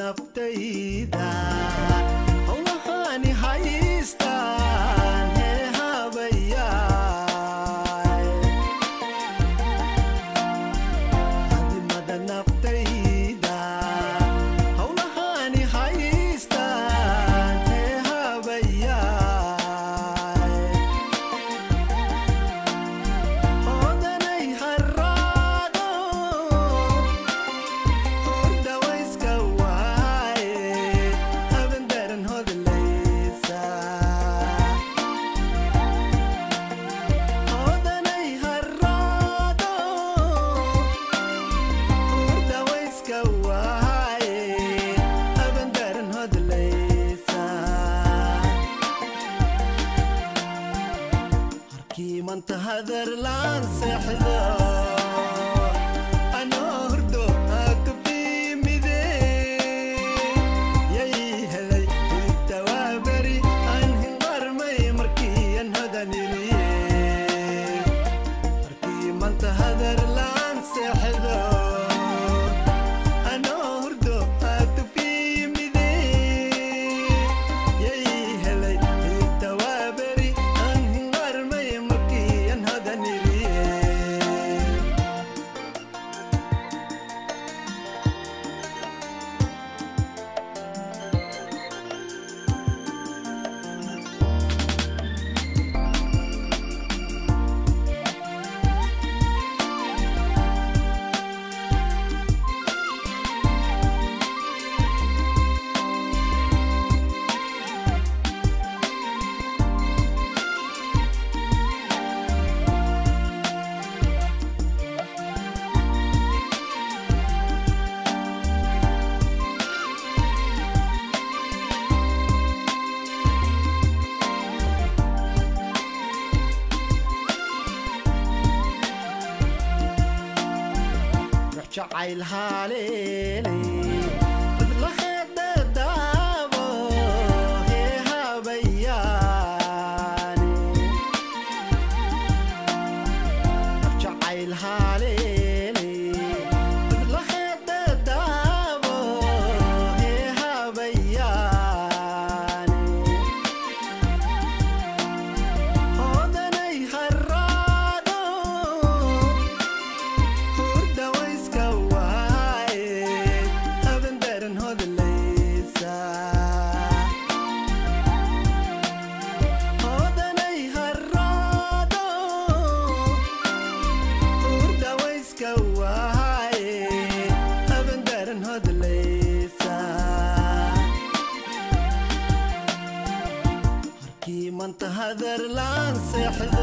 naftayda hawlahani haystaan hee habayaay hadimada naftayda hawlahani haystaan hee habayaay odanay harraado dawayska waaye haben daran hodlaysa odanay harraado dawayska waaye haben daran hodlaysa harkii manta hadar laan seexdo anoo hurdo haka fiimide yay helay higta waa beri aan hinqarmay markii aan hodaniliye harkii manta hadar laan seexdo anoo hurdo haka fiimide yay helay higta waa beri aan hinqarmay markii aan hodaniliye jacayl haleelay dad la xeedadaabo hee habayaani jacayl haleelay dad la xeedadaabo hee habayaani odanay harraado dawayska waaye haben daran hodlaysa odanay harraado dawayska waaye haben daran hodlaysa harkii manta hadar laan seexdo